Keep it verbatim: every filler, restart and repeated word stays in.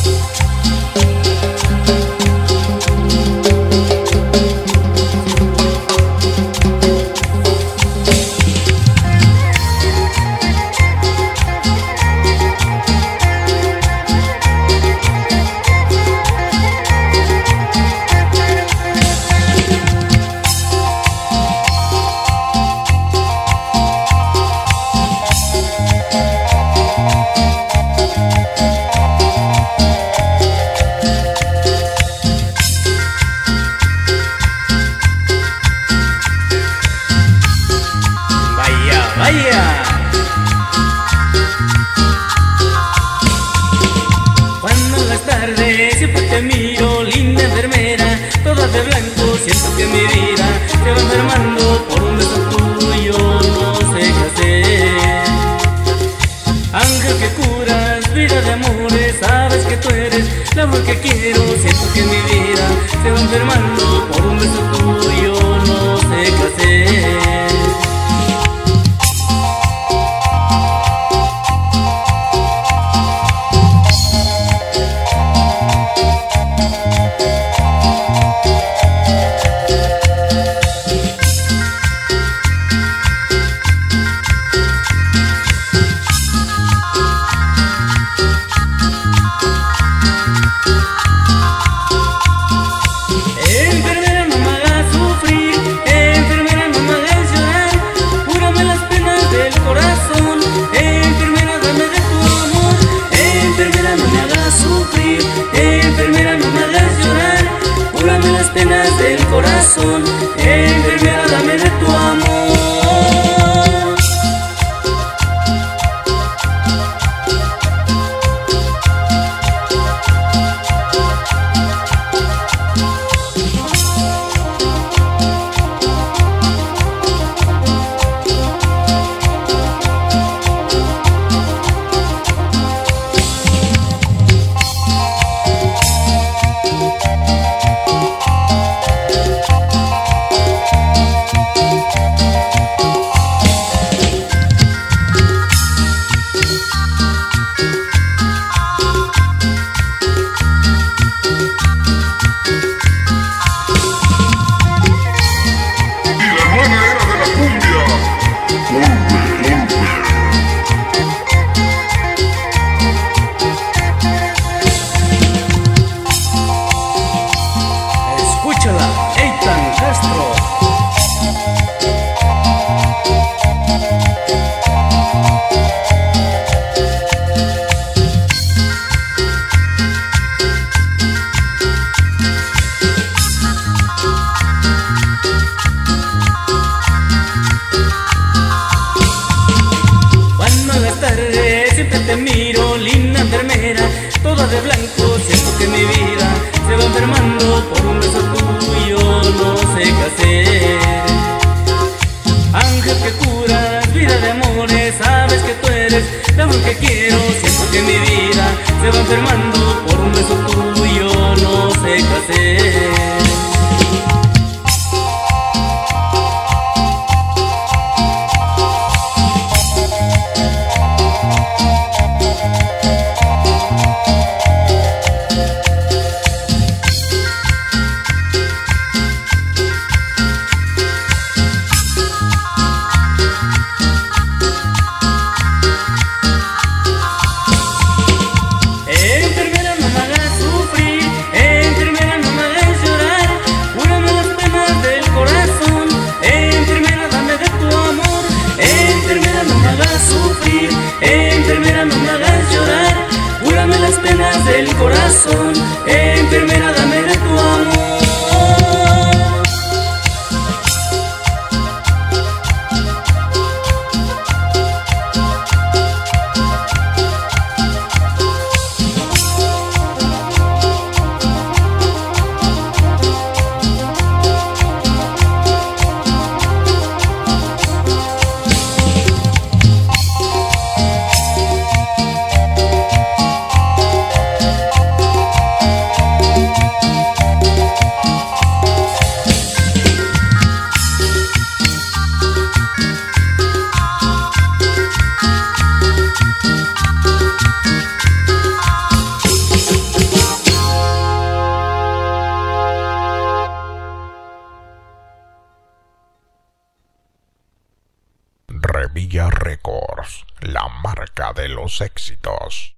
Cuando en las tardes siempre te miro, linda enfermera, toda de blanco, siento que mi vida se va enfermando por un beso tuyo, no sé qué hacer. Ángel que curas, vida de amores, sabes que tú eres la amor que quiero, siento que mi vida se va enfermando por un beso tuyo, no sé qué hacer. Del corazón, enfermera, dame de tu amor. Te miro, linda enfermera, toda de blanco, siento que mi vida se va enfermando por un beso tuyo, no sé qué hacer. Ángel que curas, vida de amores, sabes que tú eres la amor que quiero, siento que mi vida se va enfermando por un beso tuyo, no sé qué hacer. Enfermera, no me hagas llorar, cúrame las penas del corazón. Enfermera, dame de tu amor. Revilla Records, la marca de los éxitos.